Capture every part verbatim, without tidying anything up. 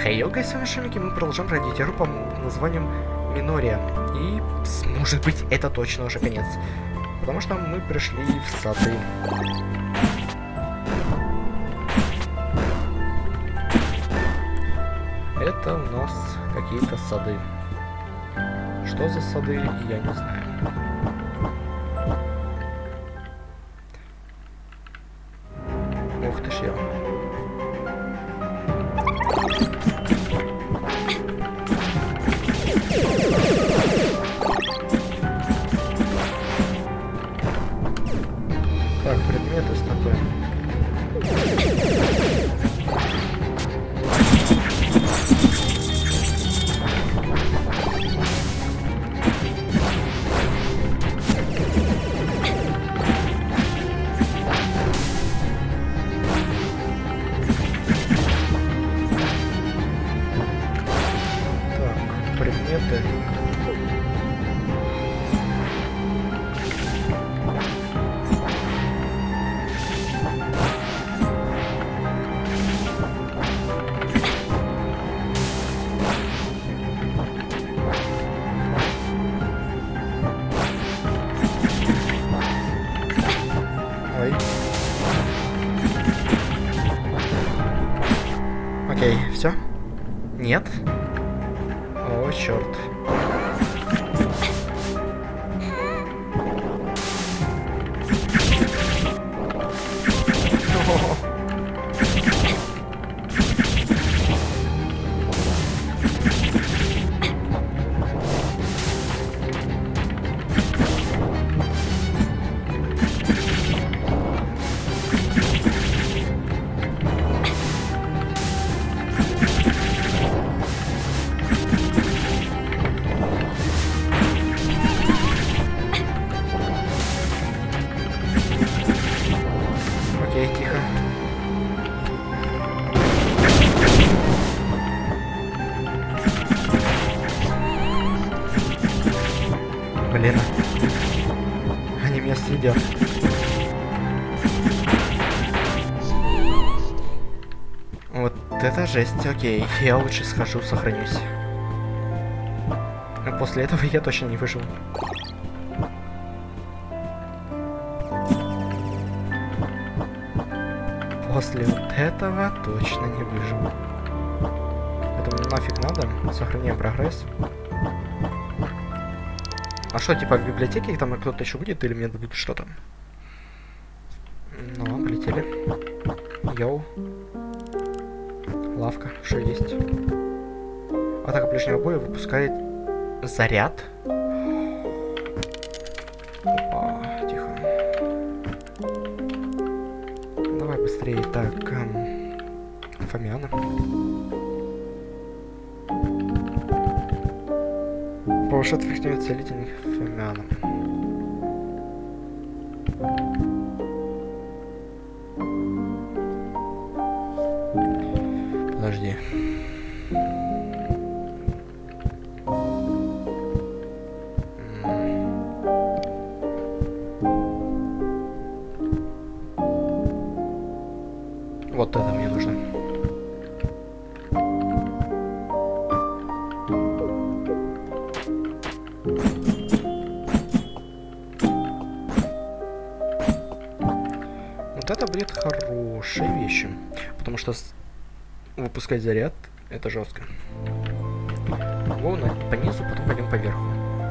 Хей, йо, гайс, с вами Шамик, и мы продолжаем пройти игру под названием Минория. И, может быть, это точно уже конец. Потому что мы пришли в сады. Это у нас какие-то сады. Что за сады, я не знаю. Ух ты ж я. Так, предметы стопы. Так, предметы. Ой. Окей, все? Нет? О, черт. Окей, тихо. Блин. Они меня съедят. Вот это жесть. Окей, я лучше схожу, сохранюсь. А после этого я точно не выживу. После вот этого точно не выживу. Это мне нафиг надо. Сохраняем прогресс. А что, типа в библиотеке там кто-то еще будет или мне дадут что-то? Ну, полетели. Йоу. Лавка, что есть? Атака ближнего боя выпускает заряд. Опа, тихо. Давай быстрее. Так, эм, Фомиана. Повышает эффективность целительных Фомиана. Подожди. Вот это мне нужно. Вот это будет хорошей вещью, потому что выпускать заряд это жестко. Вон по низу, потом пойдем по верху.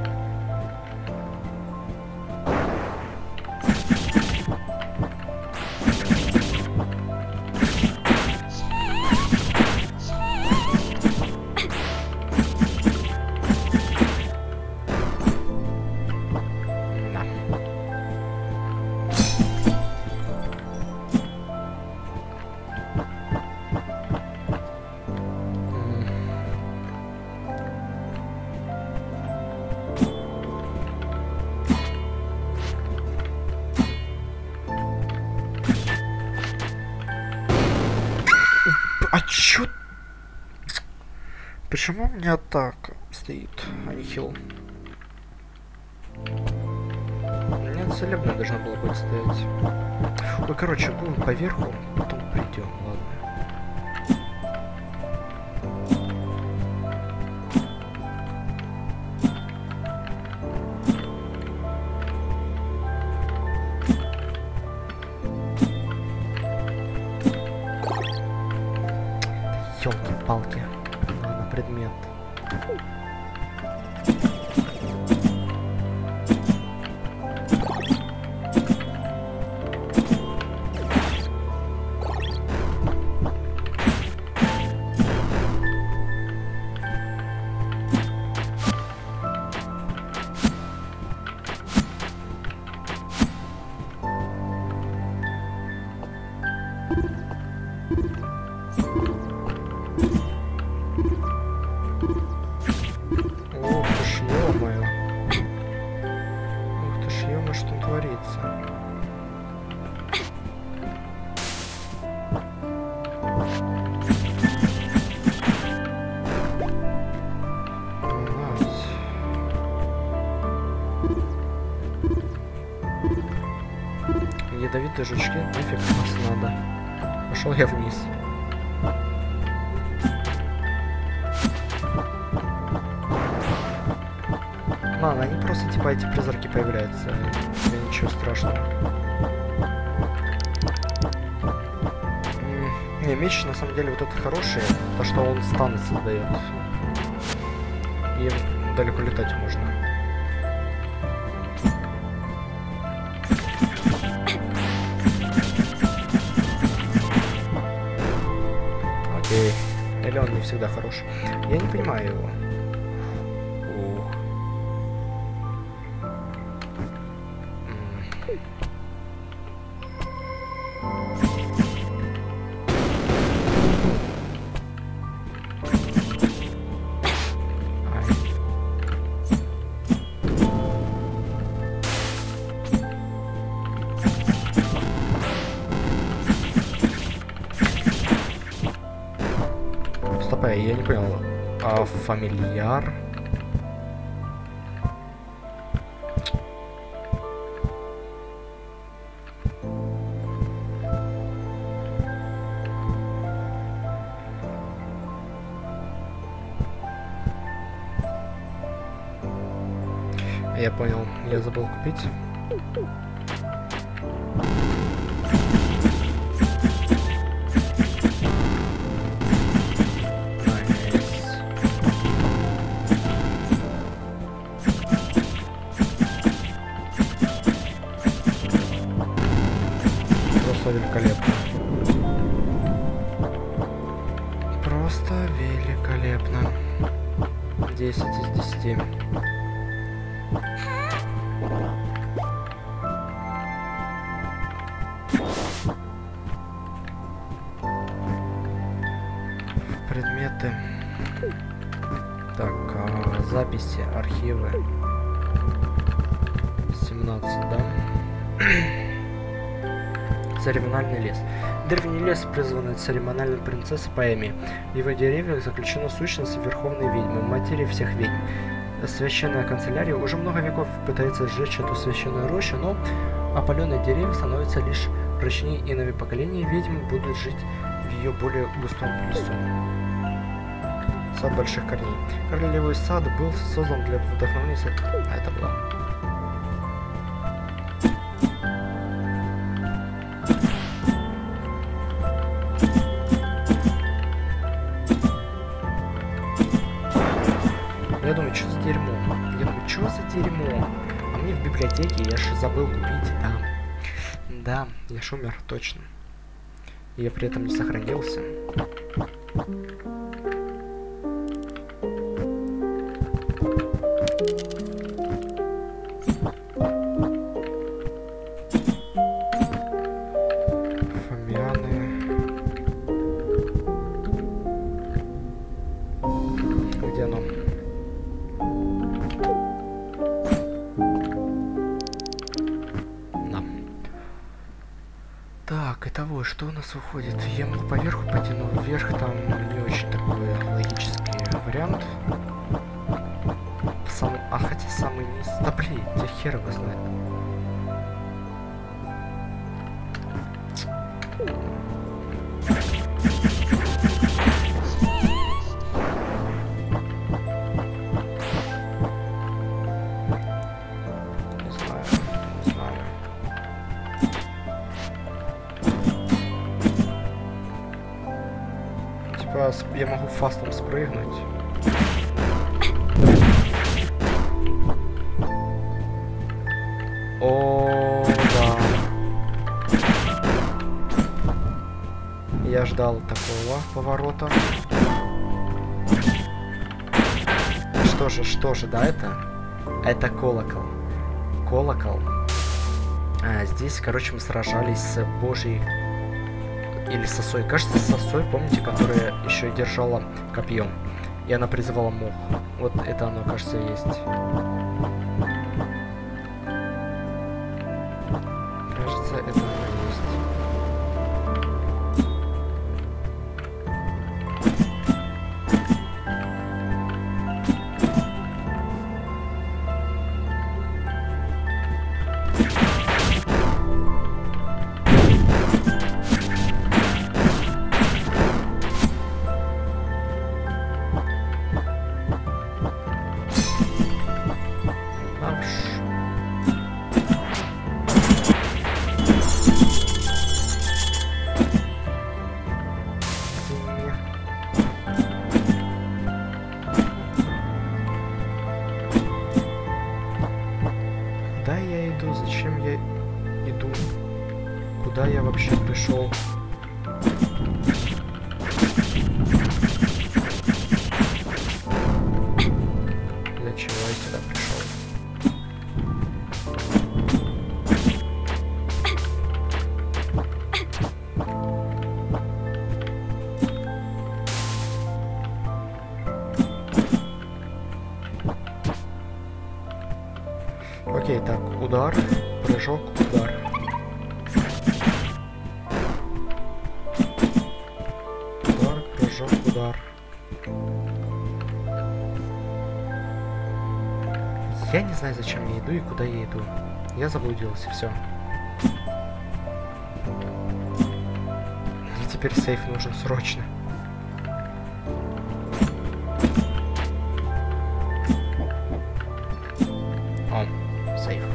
А чё? Почему у меня атака стоит, а не хил? У меня целебная должна была быть стоять. Ой, короче, будем поверху, потом придем, ладно. палки на, на предмет. Ядовитые жучки, нафиг нас надо. Пошел я вниз. Ладно, они просто типа эти призраки появляются. И ничего страшного. Не, меч на самом деле вот этот хороший, то что он станы создает. И далеко летать можно. Окей. Или он не всегда хорош. Я не понимаю его. Ух. Я не понял. А фамильяр? Я понял. Я забыл купить. Великолепно. Просто великолепно. десять из десяти. Предметы. Так, а, записи, архивы. семнадцать, да? Церемониальный лес. Древний лес, призванный церемониальной принцессой Поэми. В его деревьях заключена сущность верховной ведьмы, матери всех ведьм. Священная канцелярия уже много веков пытается сжечь эту священную рощу, но опаленные деревья становятся лишь прочнее, и новые поколения ведьм будут жить в ее более густом лесу. Сад больших корней. Королевый сад был создан для вдохновения. А это было. Я думаю, что за дерьмо? Я думаю, что за дерьмо? А мне в библиотеке, я же забыл купить, да. Да, я ж умер, точно. Я при этом не сохранился. Итого, что у нас выходит? Я могу поверху пойти, но вверх там не очень такой логический вариант. Самый... А хотя самый низ... Да блин, тебя хер его знает. типа я могу фастом спрыгнуть. О, да. Я ждал такого поворота. Что же, что же, да, это? Это колокол. Колокол. А, здесь, короче, мы сражались с Божьей... Или с Осой. Кажется, с Осой, помните, которая еще и держала копьем. И она призывала мох. Вот это оно, кажется, и есть. Кажется, это оно и есть. Куда я иду? Зачем я иду? Куда я вообще пришел? Для чего я сюда пришел? Окей, так, удар, прыжок, удар. Удар, прыжок, удар. Я не знаю, зачем я иду и куда я иду. Я заблудился, все. Мне теперь сейф нужен срочно. О, сейф.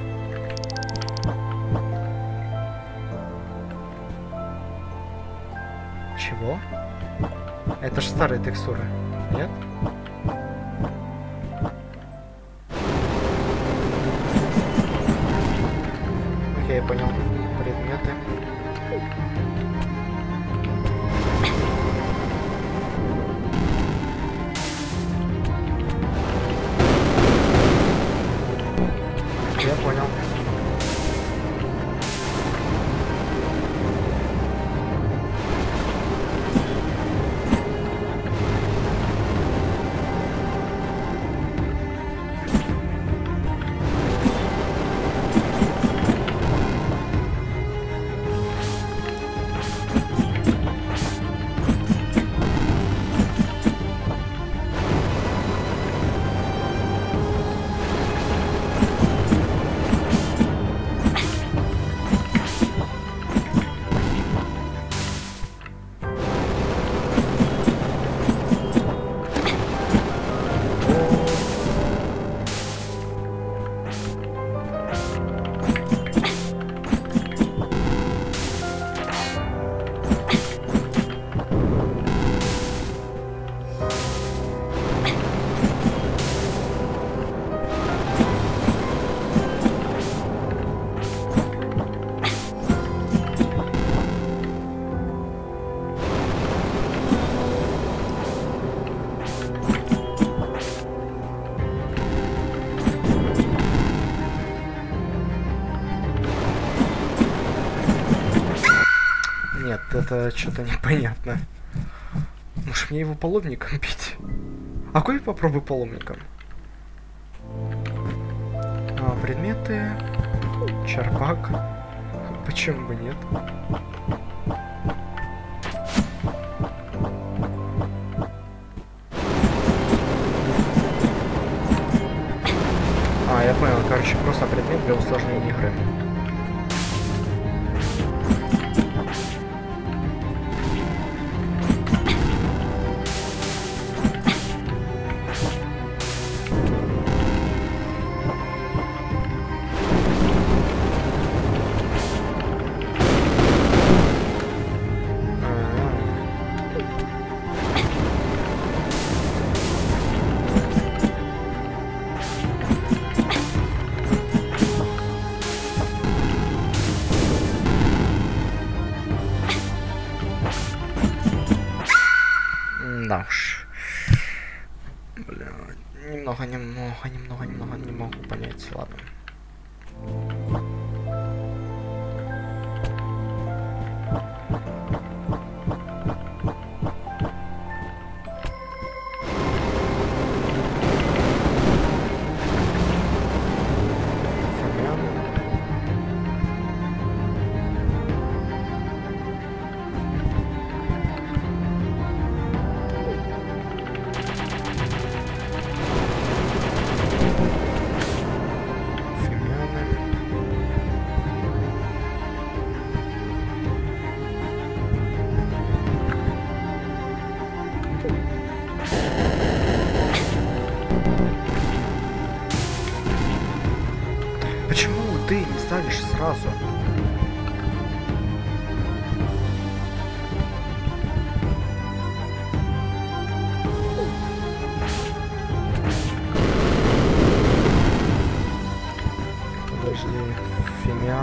Чего? Это же старые текстуры, нет? Окей, я понял. Предметы. Я понял. Нет, это что-то непонятно. Может мне его паломником бить? А какой попробуй паломником? А, предметы. Черпак. Почему бы нет? А, я понял, короче, просто предмет для усложнения игры. Да уж. Бля, немного, немного, немного, немного не могу понять, ладно. Почему ты не ставишь сразу? Подожди, Фимиан.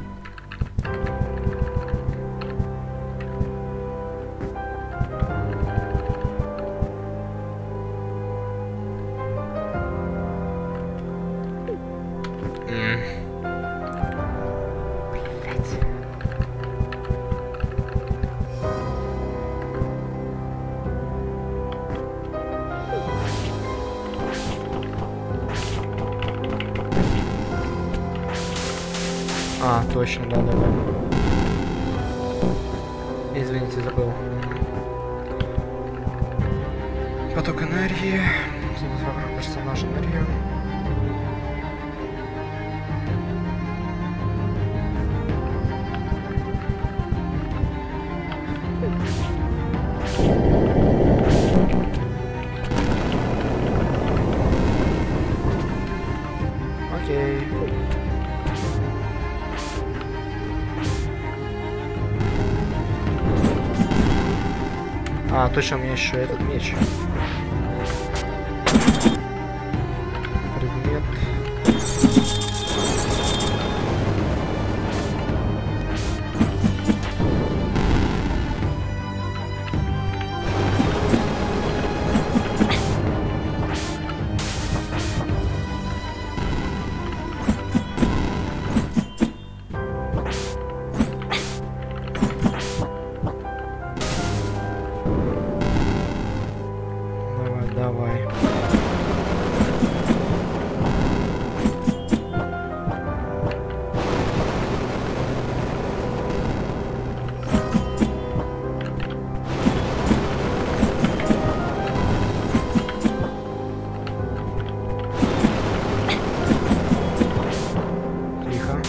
А, точно, да, да, да. Извините, забыл. Поток энергии. Вокруг персонажа энергию. Окей. А, точно, у меня еще этот меч. Предмет. Давай. Тихо.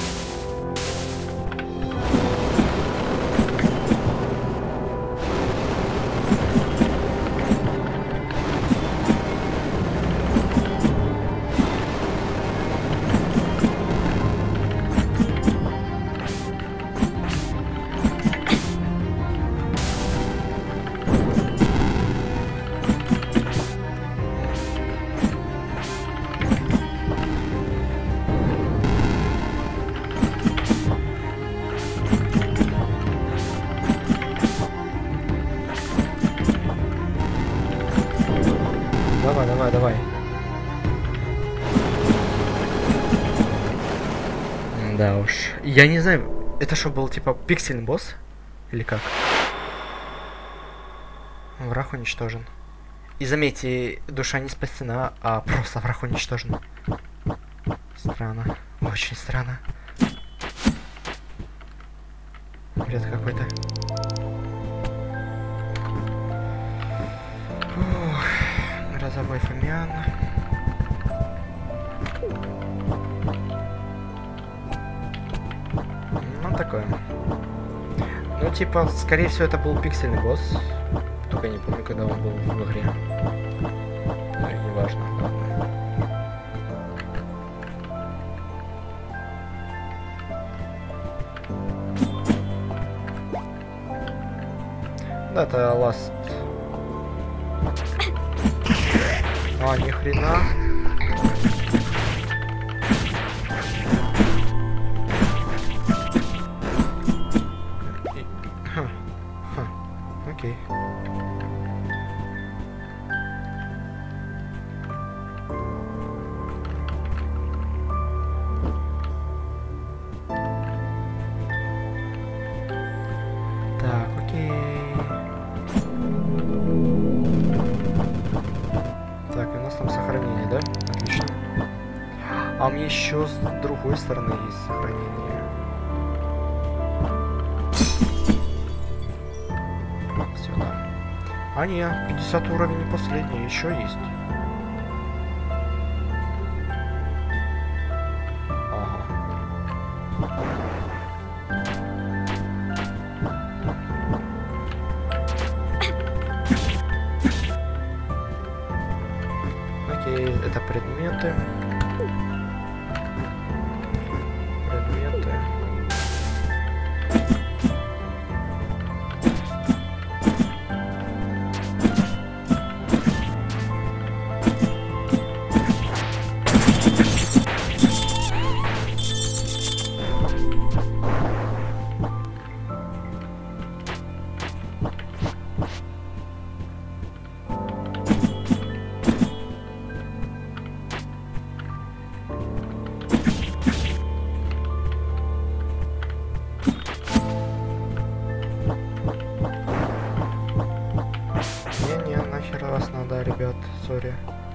Давай, давай, давай. Да уж. Я не знаю, это что, был типа пиксельный босс? Или как? Враг уничтожен. И заметьте, душа не спасена, а просто враг уничтожен. Странно. Очень странно. Бред какой-то. Грозовой Фимиан. Ну, такое. Ну, типа, скорее всего, это был пиксельный босс. Только я не помню, когда он был в игре. Ну, и не важно. Ладно. Да, это Last. А, ни хрена. И... Ха. Ха. Окей. у меня еще с другой стороны есть сохранение. Сюда. А не, пятьдесят уровень не последний, еще есть. Ага. Окей, это предметы. Предметы. Ребят, сори.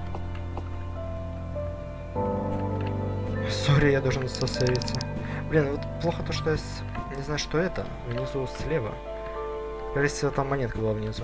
Сори, я должен сосейвиться. Блин, вот плохо то, что я с... не знаю, что это. Внизу слева. Кажется, там монетка была внизу.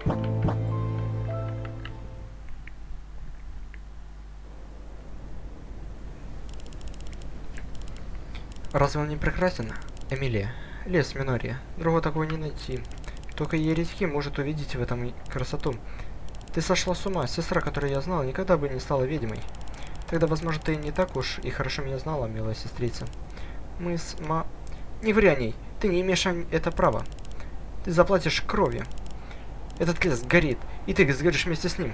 Разве он не прекрасен? Эмилия. Лес Минория. Другого такого не найти. Только еретики может увидеть в этом красоту. Ты сошла с ума. Сестра, которую я знала, никогда бы не стала ведьмой. Тогда, возможно, ты не так уж и хорошо меня знала, милая сестрица. Мы с ма... Не ври о ней. Ты не имеешь это права. Ты заплатишь кровью. Этот лес горит, и ты сгоришь вместе с ним.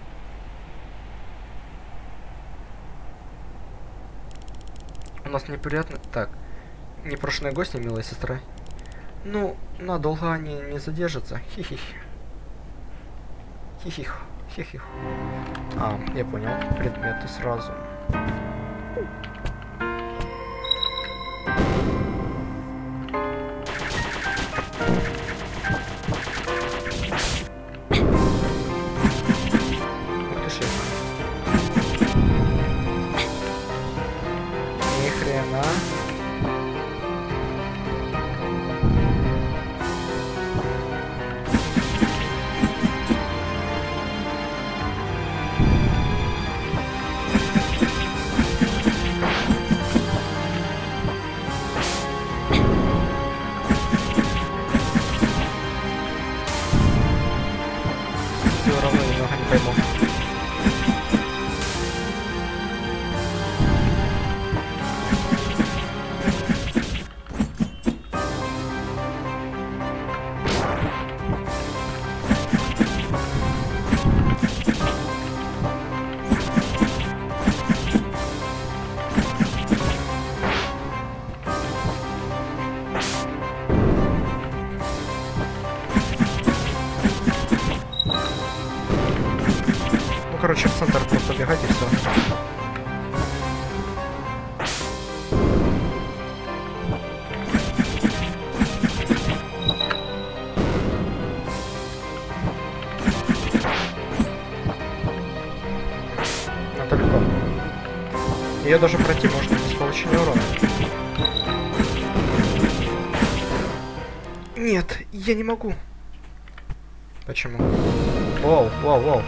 У нас неприятно... Так. Непрошенные гости, милая сестра. Ну, надолго они не задержатся. Хи-хи. Хихих, хихих. А, я понял. Предметы сразу. Ух ты, шеф. Ни хрена. Короче, в центр просто бегать и все. Это легко. Ее даже пройти можно без получения урона. Нет, я не могу. Почему? Воу, воу, воу.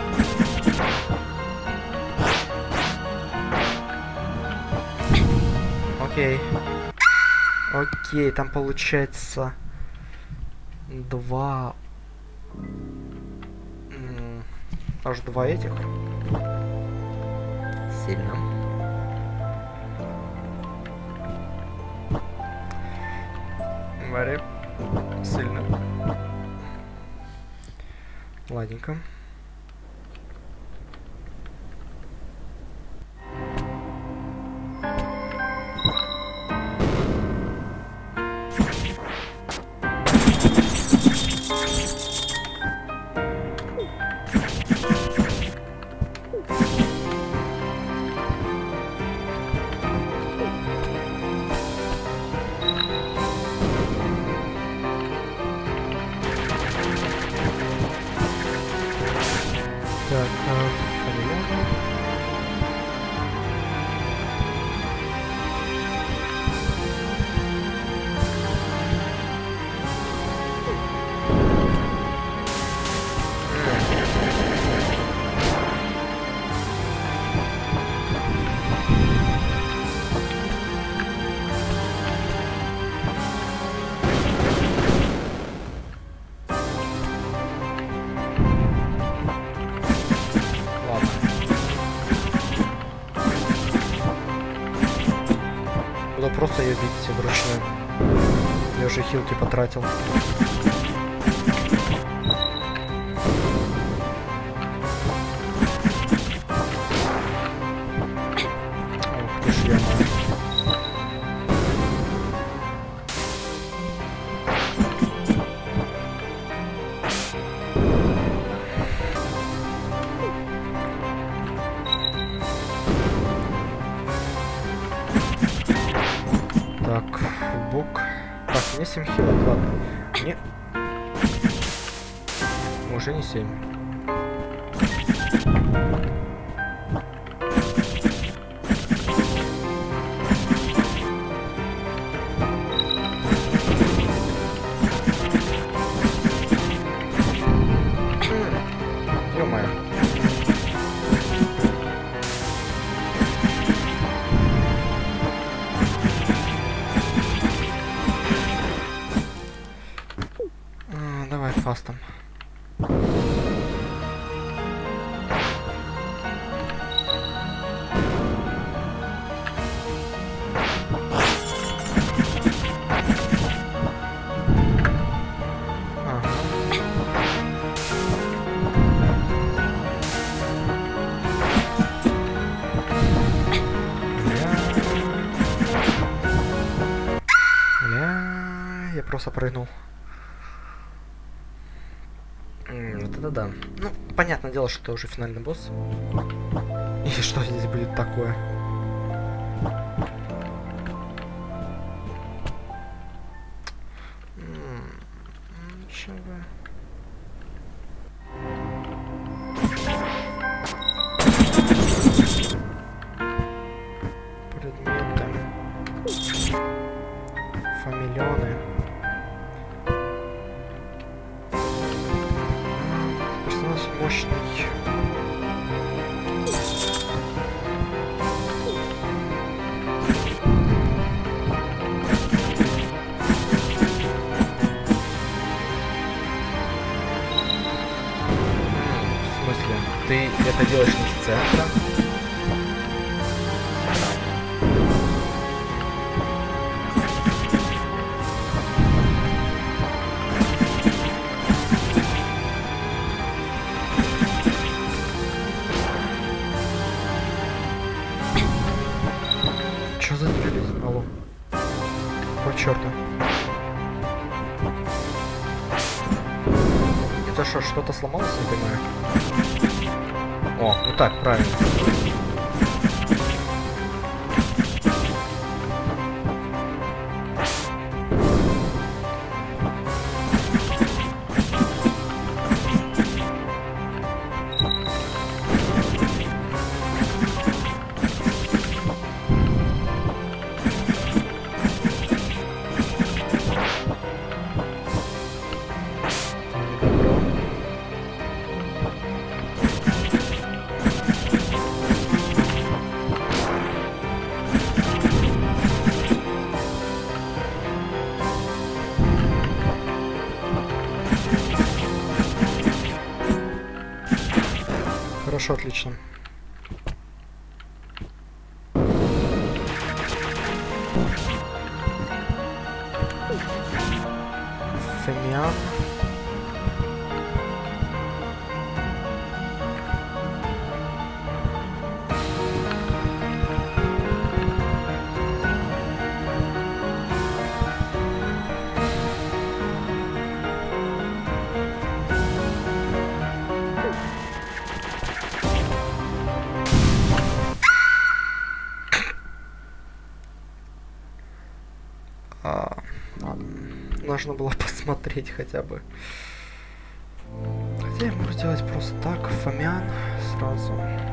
Окей. Окей, там получается два... М, аж два этих. Сильно. Вари. Сильно. Ладненько. Надо просто ее бить вручную. Я уже хилки потратил. Ох ты ж я. Так, бок. Так, мне семь хилок, ладно. Не... Уже не семь. Ё-моё. Давай фастом. Я просто прыгнул. Вот это да. Ну, понятное дело, что это уже финальный босс. И что здесь будет такое? Ничего. Предметы. Фамильоны. Персонаж мощный. В смысле? Ты это делаешь не с центра? Что за телевизор? Алло. По черту. Это что, что-то сломалось, не понимаю? О, ну так, правильно. Хорошо, отлично. Фемиан. А, ладно. Нужно было посмотреть хотя бы. Хотя я могу сделать просто так. Фомян сразу.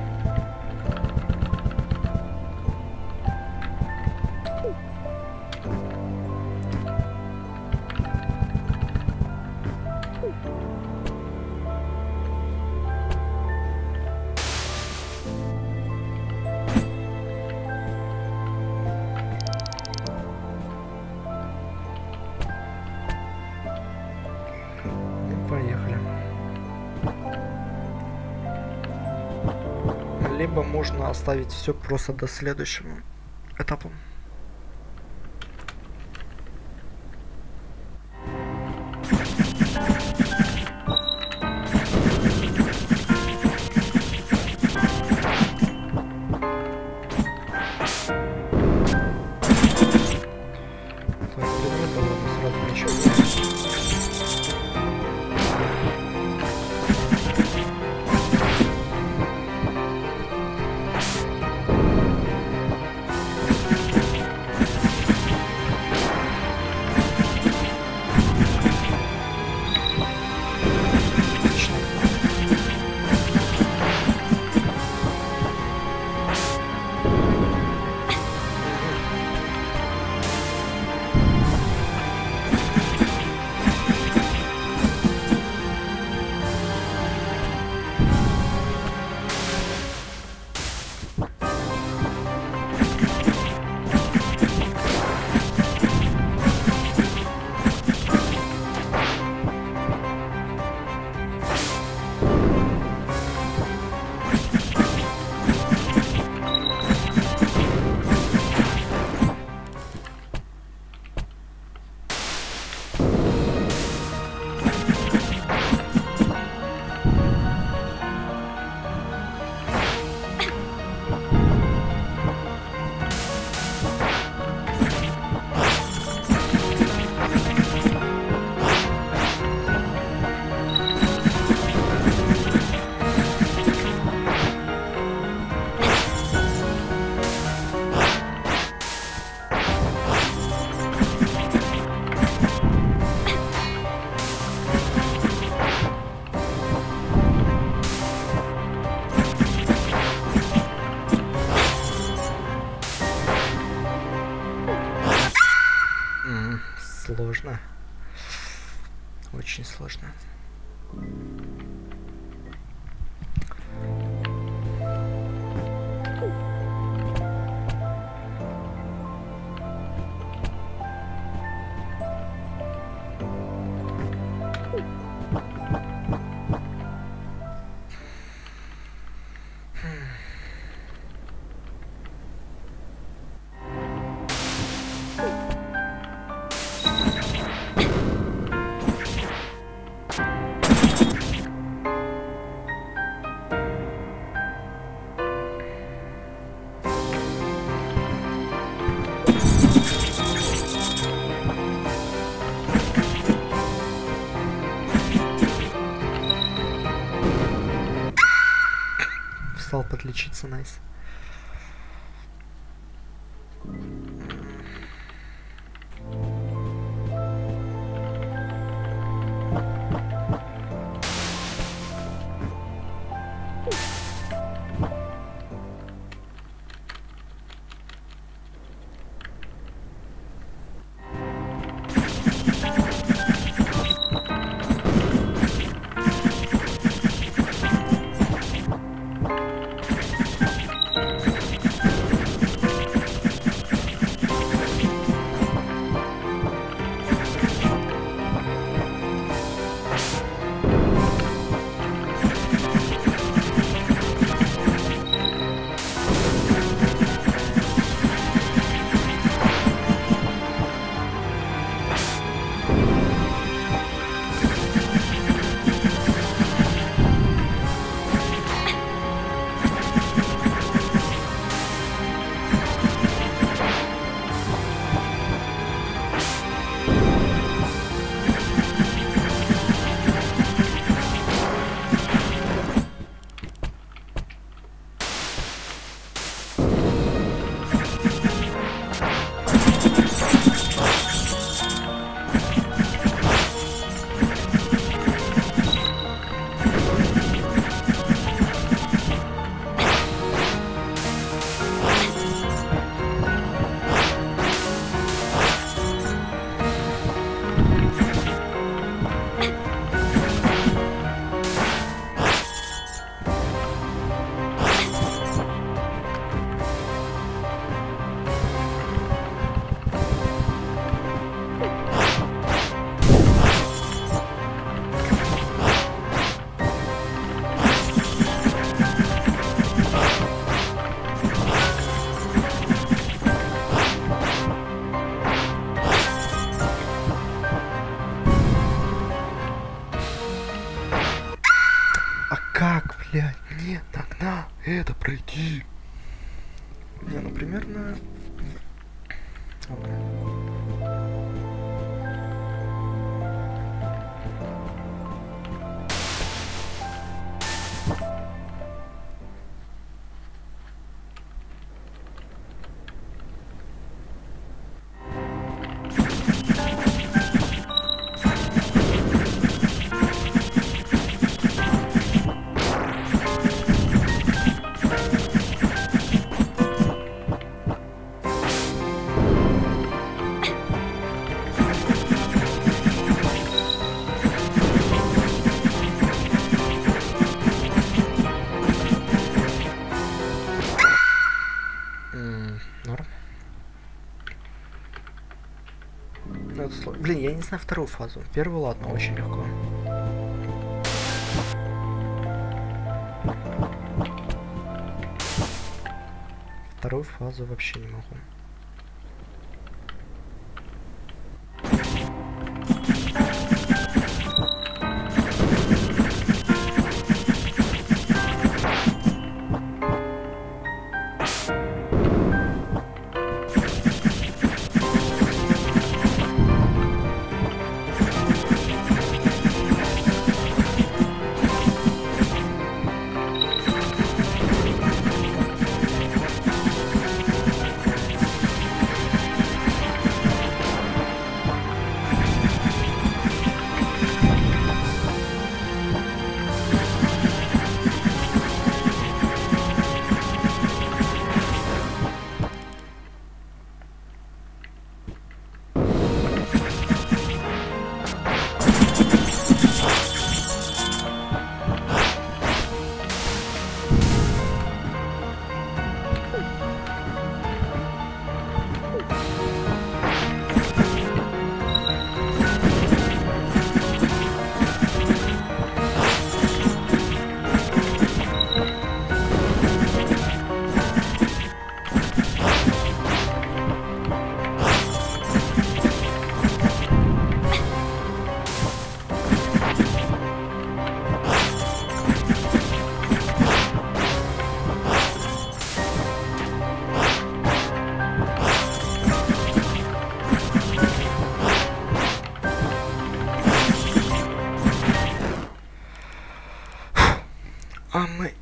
Поехали. Либо можно оставить все просто до следующего этапа. сложно. Очень сложно. Встал подлечиться, найс. Как, блядь? Нет, тогда это пройти. Не, ну примерно... Блин, я не знаю вторую фазу. Первую, ладно, очень легко. Вторую фазу вообще не могу.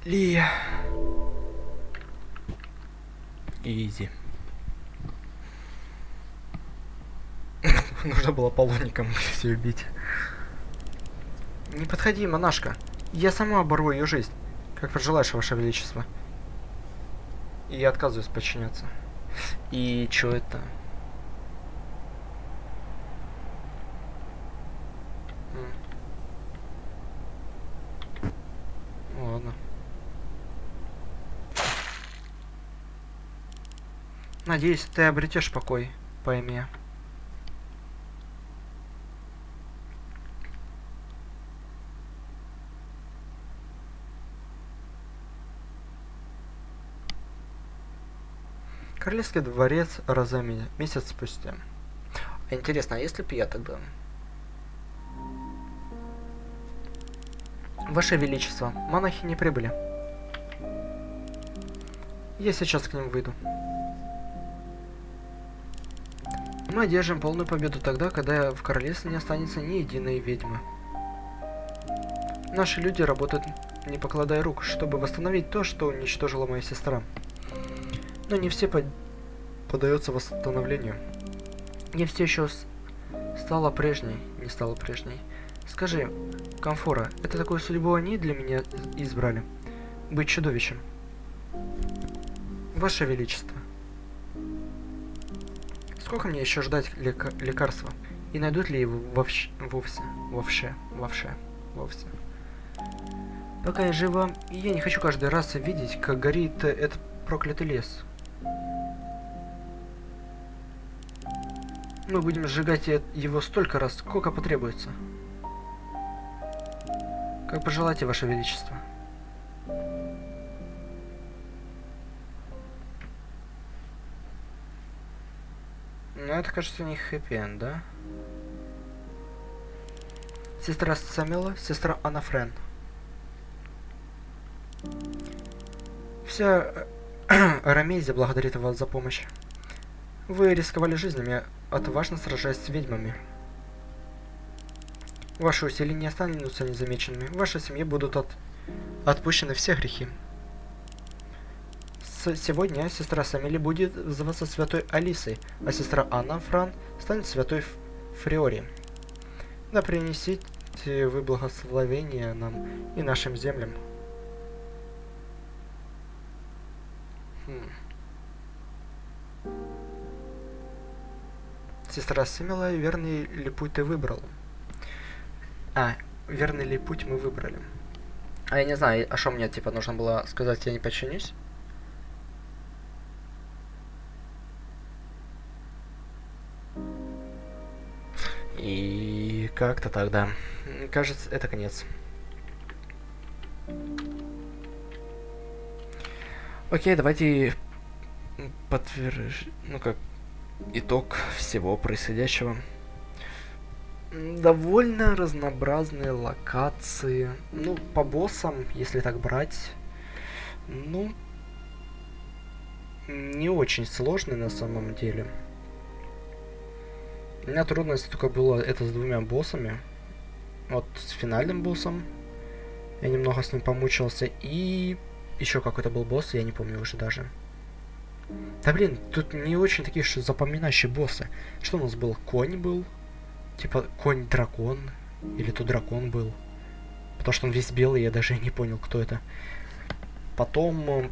Лия. Изи. Нужно было полоником все убить. Не подходи, монашка. Я сама оборву ее жизнь. Как пожелаешь, ваше величество. И я отказываюсь подчиняться. И чё это? Ну ладно. Надеюсь, ты обретешь покой, пойми. Королевский дворец Розами месяц спустя. Интересно, а если б я тогда? Ваше Величество, монахи не прибыли. Я сейчас к ним выйду. Мы одержим полную победу тогда, когда в королевстве не останется ни единой ведьмы. Наши люди работают, не покладая рук, чтобы восстановить то, что уничтожила моя сестра. Но не все под... поддаются восстановлению. Не все еще с... стала прежней, не стала прежней. Скажи, Комфора, это такую судьбу они для меня избрали? Быть чудовищем? Ваше Величество. Сколько мне еще ждать лека лекарства? И найдут ли его вовще, вовсе, вовсе, вовсе, вовсе? Пока я жива, я не хочу каждый раз видеть, как горит этот проклятый лес. Мы будем сжигать его столько раз, сколько потребуется. Как пожелаете, Ваше Величество. Ну, это, кажется, не хэппи-энд, да? Сестра Самила, сестра Анафрен. Вся Рамейзия благодарит вас за помощь. Вы рисковали жизнями, отважно сражаясь с ведьмами. Ваши усилия не останутся незамеченными. В вашей семье будут от... отпущены все грехи. С сегодня сестра Самили будет называться святой Алисой, а сестра Анна Фран станет святой Ф... Фриори. Да принесите вы благословение нам и нашим землям. Хм. Сестра Самила, верный ли путь ты выбрал? А, верный ли путь мы выбрали? А я не знаю, а что мне, типа, нужно было сказать, я не подчинюсь? И как-то тогда. Кажется, это конец. Окей, давайте подтвердим, ну как, итог всего происходящего. Довольно разнообразные локации. Ну, по боссам, если так брать, ну, не очень сложные на самом деле. У меня трудность только было это с двумя боссами. Вот с финальным боссом. Я немного с ним помучился. И еще какой-то был босс, я не помню уже даже. Да блин, тут не очень такие что запоминающие боссы. Что у нас был? Конь был. Типа конь-дракон. Или то дракон был. Потому что он весь белый, я даже не понял, кто это. Потом...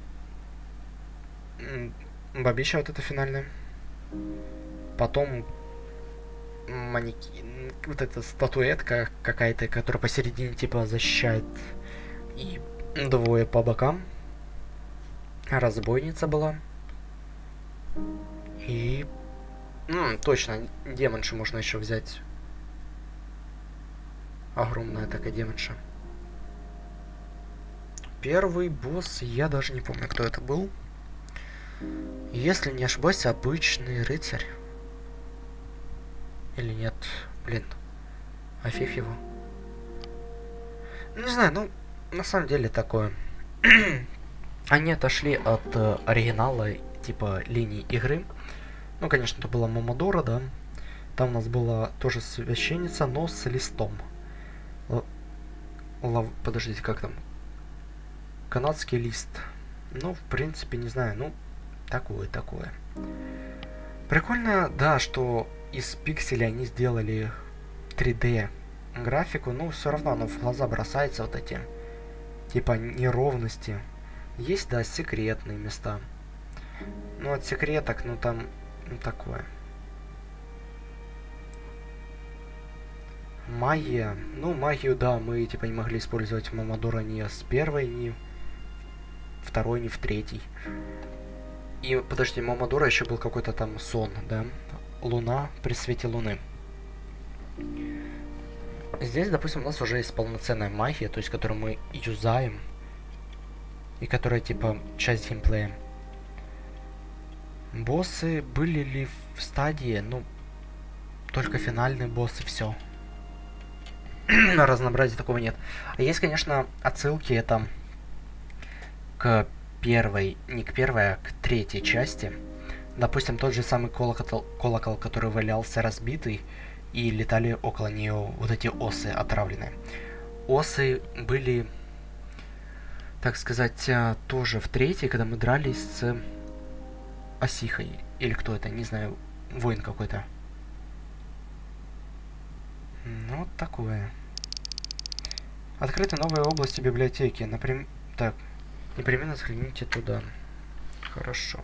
Бабища вот это финальная. Потом... Манекен... Вот эта статуэтка какая-то, которая посередине типа защищает. И двое по бокам. Разбойница была. И... Ну, точно, демонша можно еще взять. Огромная такая демонша. Первый босс, я даже не помню, кто это был. Если не ошибаюсь, обычный рыцарь. Или нет? Блин. А фиг его. Не знаю, ну, на самом деле такое. Они отошли от э, оригинала, типа, линии игры. Ну, конечно, это была Момодора, да. Там у нас была тоже священница, но с листом. Л Лав... Подождите, как там? канадский лист. Ну, в принципе, не знаю, ну, такое, такое. Прикольно, да, что из пикселей они сделали три дэ графику, но все равно оно в глаза бросается, вот эти, типа, неровности. Есть, да, секретные места. Ну, от секреток, ну, там, ну, такое. Магия. Ну, магию, да, мы, типа, не могли использовать Момодора ни с первой, ни второй, ни в третий. И, подожди, Момодора еще был какой-то там сон, да? Луна при свете луны. Здесь, допустим, у нас уже есть полноценная магия, то есть, которую мы юзаем. И которая, типа, часть геймплея. Боссы были ли в стадии? Ну, только финальные боссы, все. Разнообразия такого нет. А есть, конечно, отсылки это к первой, не к первой, а к третьей части. Допустим, тот же самый колокол, колокол, который валялся разбитый, и летали около нее вот эти осы отравленные. Осы были, так сказать, тоже в третьей, когда мы дрались с Осихой. Или кто это, не знаю, воин какой-то. Ну, вот такое. Открыты новые области библиотеки. Например, так, непременно загляните туда. Хорошо.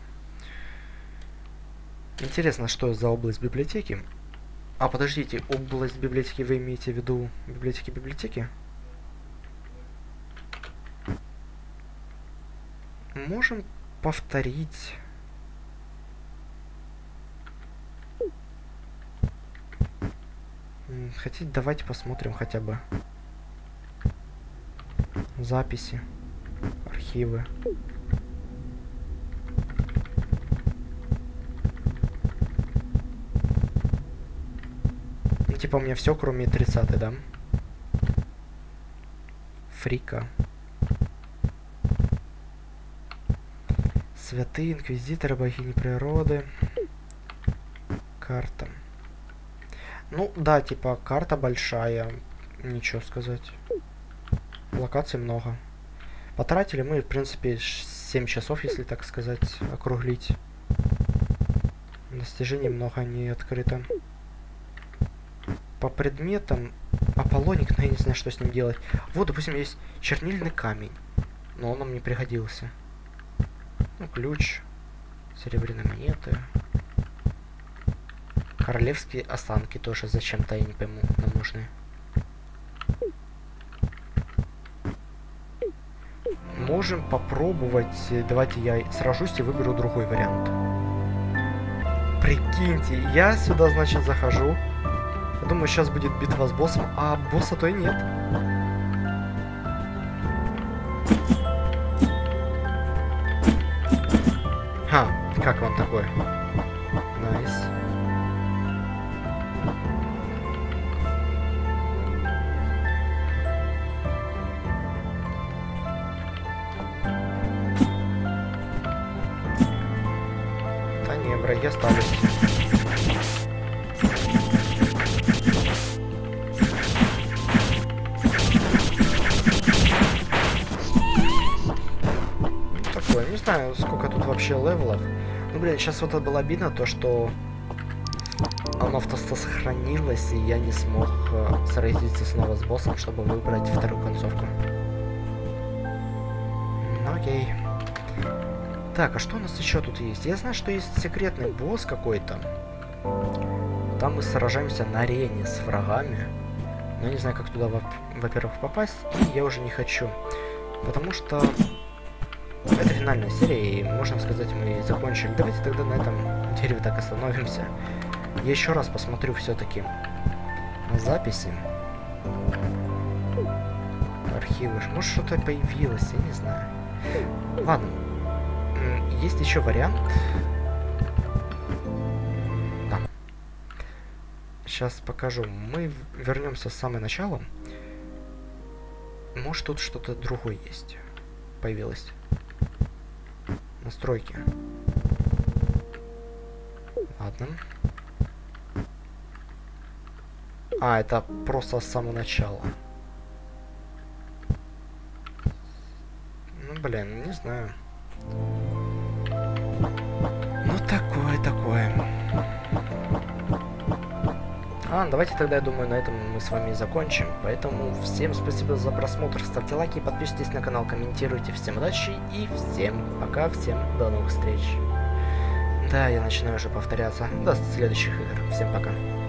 Интересно, что за область библиотеки? А, подождите, область библиотеки вы имеете в виду библиотеки-библиотеки? Можем повторить. Хотите, давайте посмотрим хотя бы записи, архивы. Ну, типа у меня все, кроме тридцатой, да? Фрика. Святые инквизиторы, богини природы. Карта. Ну, да, типа, карта большая. Ничего сказать. Локаций много. Потратили мы, в принципе, семь часов, если так сказать, округлить. Достижений много не открыто. По предметам Аполлоник, но я не знаю, что с ним делать. Вот, допустим, есть чернильный камень. Но он нам не пригодился. Ну, ключ. Серебряные монеты. Королевские останки тоже зачем-то, я не пойму, нам нужны. Можем попробовать. Давайте я сражусь и выберу другой вариант. Прикиньте, я сюда, значит, захожу. Я думаю, сейчас будет битва с боссом, а босса то и нет. Ха, как вам такое? Найс. Да не, враги остались. Не знаю, сколько тут вообще левелов. Ну, блин, сейчас вот это было обидно, то, что оно просто сохранилось, и я не смог э, сразиться снова с боссом, чтобы выбрать вторую концовку. Ну, окей. Так, а что у нас еще тут есть? Я знаю, что есть секретный босс какой-то. Там мы сражаемся на арене с врагами. Но я не знаю, как туда, во-первых, попасть, и я уже не хочу. Потому что это финальная серия, и, можно сказать, мы закончили. Давайте тогда на этом дереве так остановимся. Я еще раз посмотрю все-таки записи. Архивы. Может, что-то появилось, я не знаю. Ладно. Есть еще вариант. Да. Сейчас покажу. Мы вернемся с самого начала. Может, тут что-то другое есть. Появилось. Настройки. Ладно. А, это просто с самого начала. Ну, блин, не знаю. Ну, такое, такое. А, давайте тогда, я думаю, на этом мы с вами закончим. Поэтому всем спасибо за просмотр. Ставьте лайки, подписывайтесь на канал, комментируйте. Всем удачи и всем пока, всем до новых встреч. Да, я начинаю уже повторяться. До следующих игр. Всем пока.